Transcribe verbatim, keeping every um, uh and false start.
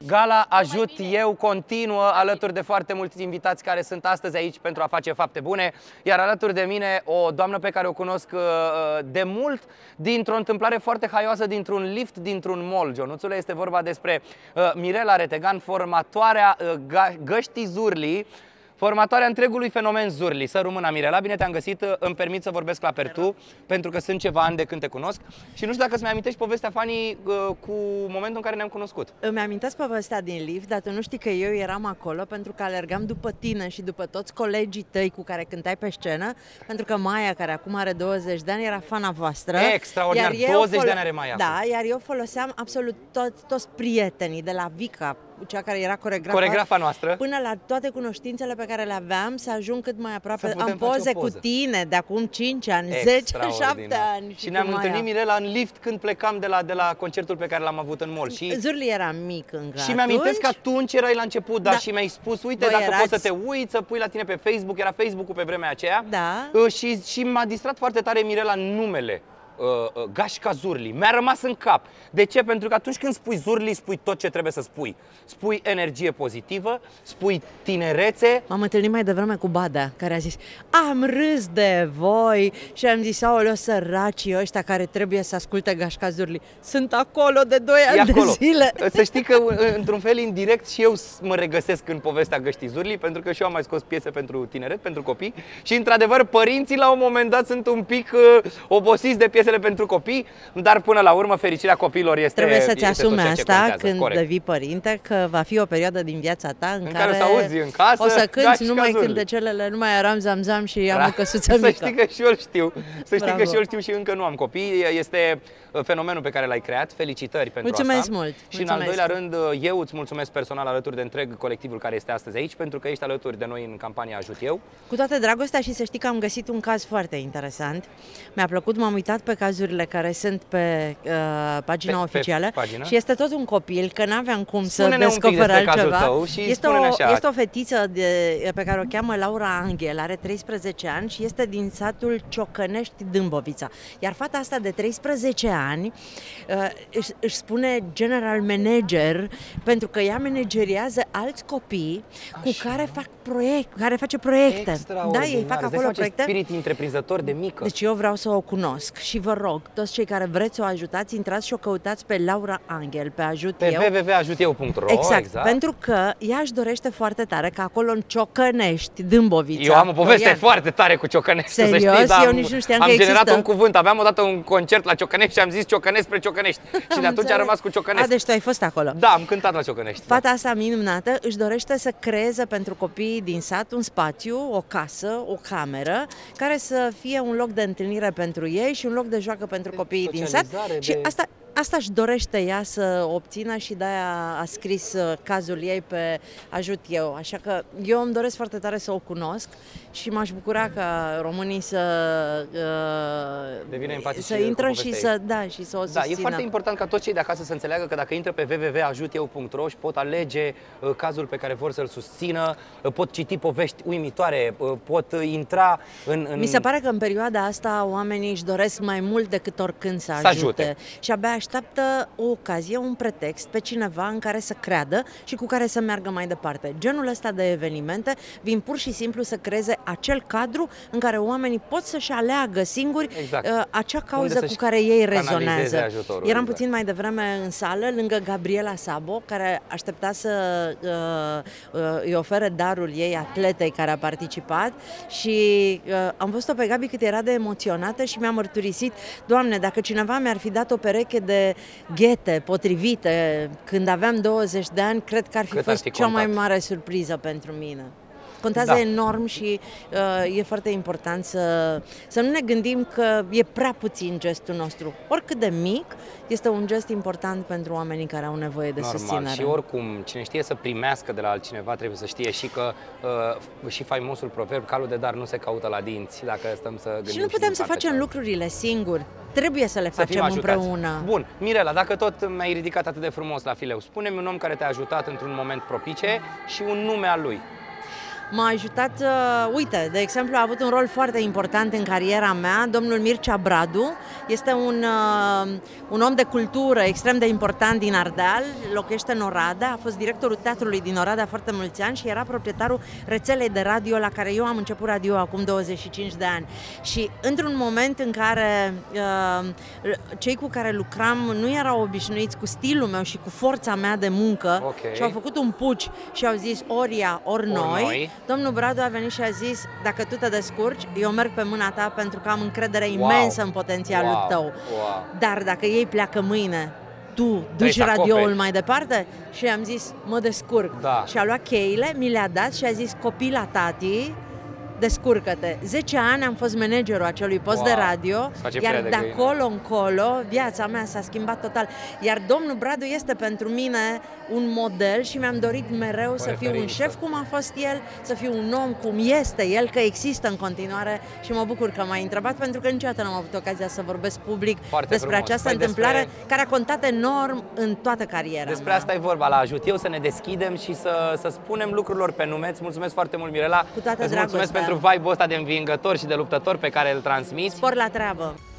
Gala Ajut Eu continuă alături de foarte mulți invitați care sunt astăzi aici pentru a face fapte bune, iar alături de mine o doamnă pe care o cunosc de mult, dintr-o întâmplare foarte haioasă, dintr-un lift, dintr-un mall. Ionuțule, este vorba despre Mirela Retegan, formatoarea Găștii Zurli, formatoarea întregului fenomen Zurli. Să rămână, Mirela, bine te-am găsit. Îmi permit să vorbesc la pertu, pentru că sunt ceva ani de când te cunosc. Și nu știu dacă îți mai amintești povestea, Fani, cu momentul în care ne-am cunoscut. Îmi amintesc povestea din lift, dar tu nu știi că eu eram acolo pentru că alergam după tine și după toți colegii tăi cu care cântai pe scenă, pentru că Maia, care acum are douăzeci de ani, era fana voastră. Extraordinar, douăzeci de ani are Maia. Da, iar eu foloseam absolut toți, toți prietenii, de la Vica, cea care era coregrafa, coregrafa noastră, până la toate cunoștințele pe care le aveam, să ajung cât mai aproape. Am poze cu tine de acum cinci ani, zece, șapte ani. Și, și ne-am întâlnit, Mirela, în lift când plecam de la, de la concertul pe care l-am avut în mall. Și Zurli era mic încă. Și mi-amintesc că atunci erai la început, da, da. Și mi-ai spus, uite, Bă, dacă erați... poți să te uiți, să pui la tine pe Facebook, era Facebook-ul pe vremea aceea. Da. Și, și m-a distrat foarte tare, Mirela, numele. Uh, uh, Gașca Zurli. Mi-a rămas în cap. De ce? Pentru că atunci când spui Zurli, spui tot ce trebuie să spui. Spui energie pozitivă, spui tinerețe. M-am întâlnit mai devreme cu Badea, care a zis: am râs de voi și am zis: aoleo, săracii ăștia care trebuie să asculte Gașca Zurli. Sunt acolo de doi ani de zile. Să știi că, într-un fel indirect, și eu mă regăsesc în povestea Găștii Zurli, pentru că și eu am mai scos piese pentru tineret, pentru copii. Și, într-adevăr, părinții la un moment dat sunt un pic uh, obosiți de piese pentru copii, dar până la urmă fericirea copiilor este. Trebuie să-ți asume asta când corect. devii părinte, că va fi o perioadă din viața ta în, în care, care să auzi în casă, o să cânti numai Zurli. Cântecelele, numai aram zam zam și am o căsuță mică. Să știi că și eu știu. Să știi că și eu știu și încă nu am copii. Este fenomenul pe care l-ai creat. Felicitări pentru mulțumesc asta. Mult. Și mulțumesc. în al doilea rând, eu îți mulțumesc personal alături de întreg colectivul care este astăzi aici, pentru că ești alături de noi în campania Ajut Eu. Cu toată dragostea, și să știi că am găsit un caz foarte interesant. Mi-a plăcut, m-am uitat pe cazurile care sunt pe uh, pagina pe, oficială pe pagina? Și este tot un copil, că n-aveam cum Spune-ne să descoper altceva. Tău și este, o, așa. este o fetiță de, pe care o cheamă Laura Anghel, are treisprezece ani și este din satul Ciocănești, Dâmbovița. Iar fata asta de treisprezece ani uh, își, își spune general manager, pentru că ea manageriază alți copii așa, cu care fac proiect, care face proiecte. Da, ei fac acolo proiecte. Spirit întreprinzător de mică. Deci eu vreau să o cunosc și vă rog, toți cei care vreți să o ajutați, intrați și o căutați pe Laura Anghel, pe Ajut pe Eu. pe w w w punct ajut eu punct r o. Exact, exact, pentru că ea își dorește foarte tare că acolo în Ciocănești, Dâmbovița. Eu am o poveste Ian. foarte tare cu Ciocănești. Serios? Să știi, da, eu nici nu știam am că generat există. un cuvânt, aveam odată un concert la Ciocănești și am zis Ciocănești spre Ciocănești. Și de atunci a rămas cu Ciocănești. A, deci tu ai fost acolo. Da, am cântat la Ciocănești. Fata da. asta minunată își dorește să creeze pentru copiii din sat un spațiu, o casă, o cameră, care să fie un loc de întâlnire pentru ei și un loc de joacă pentru copiii din sat. De... Și asta Asta își dorește ea să obțină și de-aia a scris cazul ei pe Ajut Eu. Așa că eu îmi doresc foarte tare să o cunosc și m-aș bucura ca românii să uh, să intră și să, da, și să o susțină. Da, e foarte important ca toți cei de acasă să înțeleagă că dacă intră pe w w w punct ajut eu punct r o și pot alege uh, cazul pe care vor să-l susțină, uh, pot citi povești uimitoare, uh, pot uh, intra în, în... Mi se pare că în perioada asta oamenii își doresc mai mult decât oricând să, să ajute. ajute. Și abia așteaptă o ocazie, un pretext pe cineva în care să creadă și cu care să meargă mai departe. Genul ăsta de evenimente vin pur și simplu să creeze acel cadru în care oamenii pot să-și aleagă singuri uh, acea cauză cu care ei rezonează. Eram exact. puțin mai devreme în sală, lângă Gabriela Sabo, care aștepta să uh, uh, îi ofere darul ei atletei care a participat și uh, am văzut-o pe Gabi cât era de emoționată și mi-a mărturisit: Doamne, dacă cineva mi-ar fi dat o pereche de ghete potrivite când aveam douăzeci de ani, cred că ar fi Cât fost fi cea mai mare surpriză pentru mine. Contează da. enorm și uh, e foarte important să, să nu ne gândim că e prea puțin gestul nostru. Oricât de mic, este un gest important pentru oamenii care au nevoie de Normal. susținere. Și oricum, cine știe să primească de la altcineva, trebuie să știe și că uh, și faimosul proverb, calul de dar nu se caută la dinți, dacă stăm să gândim. Și nu putem și să facem cealaltă. lucrurile singuri. Trebuie să le să facem împreună. Bun, Mirela, dacă tot mi-ai ridicat atât de frumos la fileu, spune-mi un om care te-a ajutat într-un moment propice și un nume al lui. m-a ajutat, uh, uite, de exemplu, a avut un rol foarte important în cariera mea, domnul Mircea Bradu, este un, uh, un om de cultură extrem de important din Ardeal, locuiește în Oradea, a fost directorul teatrului din Oradea foarte mulți ani și era proprietarul rețelei de radio la care eu am început radio acum douăzeci și cinci de ani. Și într-un moment în care uh, cei cu care lucram nu erau obișnuiți cu stilul meu și cu forța mea de muncă, okay. și au făcut un puci și au zis ori ea, ori noi, ori noi, domnul Bradu a venit și a zis, dacă tu te descurci, eu merg pe mâna ta pentru că am încredere imensă wow. în potențialul wow. tău. Wow. Dar dacă ei pleacă mâine, tu duci radioul mai departe? Și am zis, mă descurc. Da. Și a luat cheile, mi le-a dat și a zis, copila tati, descurcă-te. zece ani am fost managerul acelui post wow. de radio, iar de acolo încolo viața mea s-a schimbat total. Iar domnul Bradu este pentru mine un model și mi-am dorit mereu o să referință. fiu un șef cum a fost el, să fiu un om cum este el, că există în continuare și mă bucur că m-ai întrebat pentru că niciodată n-am avut ocazia să vorbesc public Foarte despre frumos. această păi întâmplare despre... care a contat enorm în toată cariera Despre mea. asta e vorba, la Ajut eu să ne deschidem și să, să spunem lucrurilor pe nume. Îți mulțumesc foarte mult, Mirela. Cu toată Îți mulțumesc pentru vibe-ul ăsta de învingător și de luptător pe care îl transmiți. Spor la treabă!